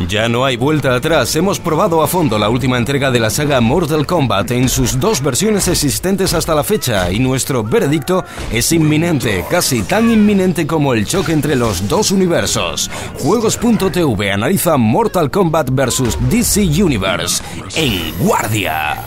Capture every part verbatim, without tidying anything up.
Ya no hay vuelta atrás. Hemos probado a fondo la última entrega de la saga Mortal Kombat en sus dos versiones existentes hasta la fecha y nuestro veredicto es inminente, casi tan inminente como el choque entre los dos universos. Juegos punto t v analiza Mortal Kombat versus D C Universe en Guardia.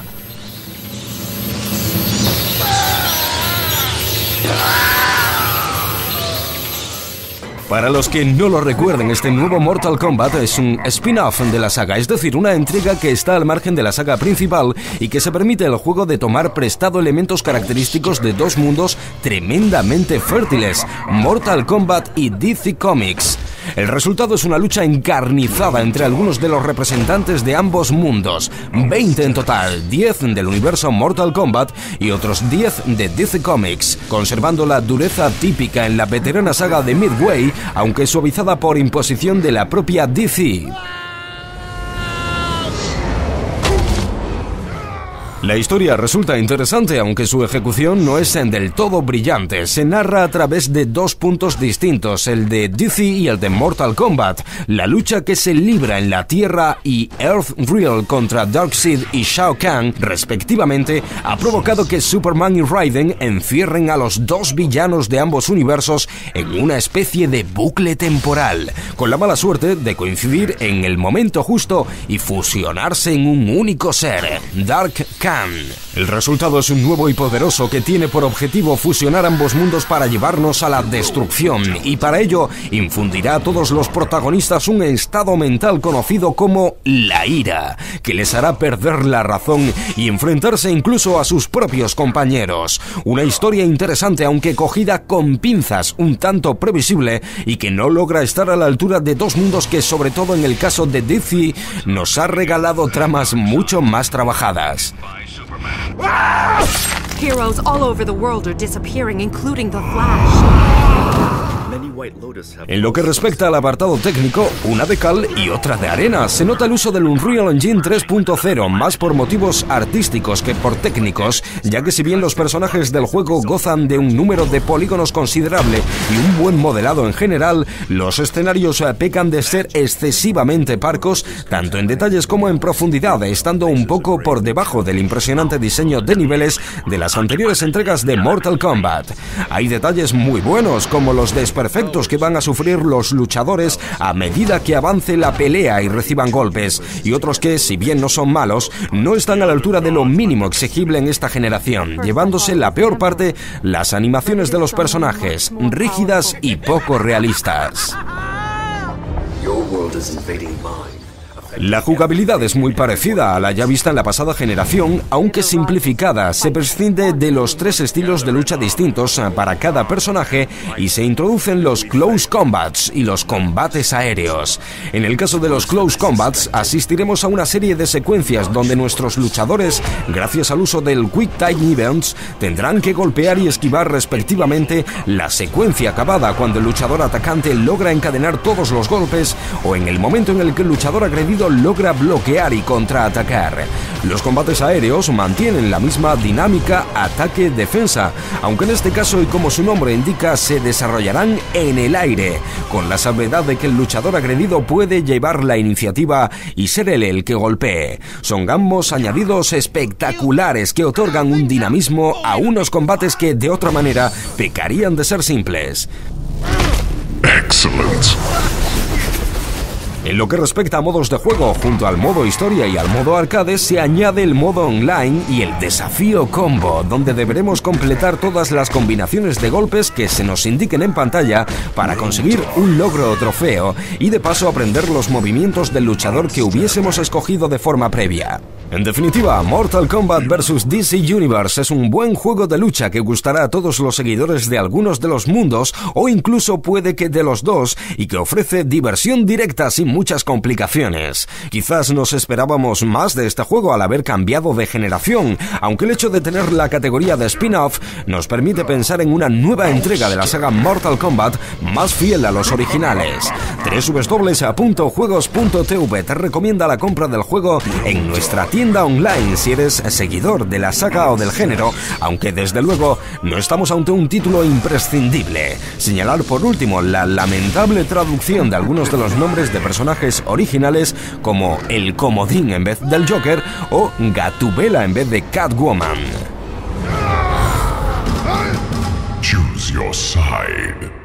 Para los que no lo recuerden, este nuevo Mortal Kombat es un spin-off de la saga, es decir, una entrega que está al margen de la saga principal y que se permite al juego de tomar prestado elementos característicos de dos mundos tremendamente fértiles, Mortal Kombat y D C Comics. El resultado es una lucha encarnizada entre algunos de los representantes de ambos mundos, veinte en total, diez del universo Mortal Kombat y otros diez de D C Comics, conservando la dureza típica en la veterana saga de Midway, aunque suavizada por imposición de la propia D C. La historia resulta interesante, aunque su ejecución no es del todo brillante. Se narra a través de dos puntos distintos, el de D C y el de Mortal Kombat. La lucha que se libra en la Tierra y Earthrealm contra Darkseid y Shao Kahn, respectivamente, ha provocado que Superman y Raiden encierren a los dos villanos de ambos universos en una especie de bucle temporal, con la mala suerte de coincidir en el momento justo y fusionarse en un único ser, Dark Kahn. El resultado es un nuevo y poderoso que tiene por objetivo fusionar ambos mundos para llevarnos a la destrucción, y para ello infundirá a todos los protagonistas un estado mental conocido como la ira, que les hará perder la razón y enfrentarse incluso a sus propios compañeros. Una historia interesante, aunque cogida con pinzas, un tanto previsible, y que no logra estar a la altura de dos mundos que, sobre todo en el caso de D C, nos ha regalado tramas mucho más trabajadas. Heroes all over the world are disappearing, including the Flash. En lo que respecta al apartado técnico, una de cal y otra de arena. Se nota el uso del Unreal Engine tres punto cero, más por motivos artísticos que por técnicos, ya que si bien los personajes del juego gozan de un número de polígonos considerable y un buen modelado en general, los escenarios pecan de ser excesivamente parcos, tanto en detalles como en profundidad, estando un poco por debajo del impresionante diseño de niveles de las anteriores entregas de Mortal Kombat. Hay detalles muy buenos, como los desperfectos que van a sufrir los luchadores a medida que avance la pelea y reciban golpes, y otros que, si bien no son malos, no están a la altura de lo mínimo exigible en esta generación, llevándose la peor parte las animaciones de los personajes, rígidas y poco realistas. La jugabilidad es muy parecida a la ya vista en la pasada generación, aunque simplificada. Se prescinde de los tres estilos de lucha distintos para cada personaje y se introducen los Close Combats y los combates aéreos. En el caso de los Close Combats, asistiremos a una serie de secuencias donde nuestros luchadores, gracias al uso del Quick Time Events, tendrán que golpear y esquivar respectivamente la secuencia acabada cuando el luchador atacante logra encadenar todos los golpes, o en el momento en el que el luchador agredido logra bloquear y contraatacar. Los combates aéreos mantienen la misma dinámica ataque-defensa, aunque en este caso, y como su nombre indica, se desarrollarán en el aire, con la salvedad de que el luchador agredido puede llevar la iniciativa y ser él el que golpee. Son ambos añadidos espectaculares que otorgan un dinamismo a unos combates que de otra manera pecarían de ser simples. Excellent. En lo que respecta a modos de juego, junto al modo historia y al modo arcade, se añade el modo online y el desafío combo, donde deberemos completar todas las combinaciones de golpes que se nos indiquen en pantalla para conseguir un logro o trofeo, y de paso aprender los movimientos del luchador que hubiésemos escogido de forma previa. En definitiva, Mortal Kombat versus D C Universe es un buen juego de lucha que gustará a todos los seguidores de algunos de los mundos, o incluso puede que de los dos, y que ofrece diversión directa sin muchas complicaciones. Quizás nos esperábamos más de este juego al haber cambiado de generación, aunque el hecho de tener la categoría de spin-off nos permite pensar en una nueva entrega de la saga Mortal Kombat más fiel a los originales. doble u doble u doble u punto juegos punto t v te recomienda la compra del juego en nuestra tienda online si eres seguidor de la saga o del género, aunque desde luego no estamos ante un título imprescindible. Señalar por último la lamentable traducción de algunos de los nombres de personajes originales, como el Comodín en vez del Joker o Gatúbela en vez de Catwoman. Choose your side.